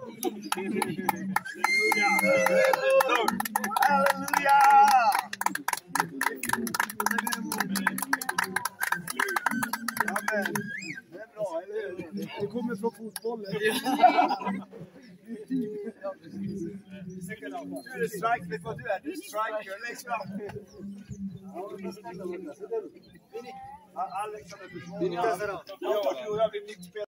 Halleluja! Amen. Det är bra, eller hur? Det kommer från fotbollen. Du är strike, vet vad du är? Du är striker, längst fram. Alexander försvarar. Jag vill inte spela.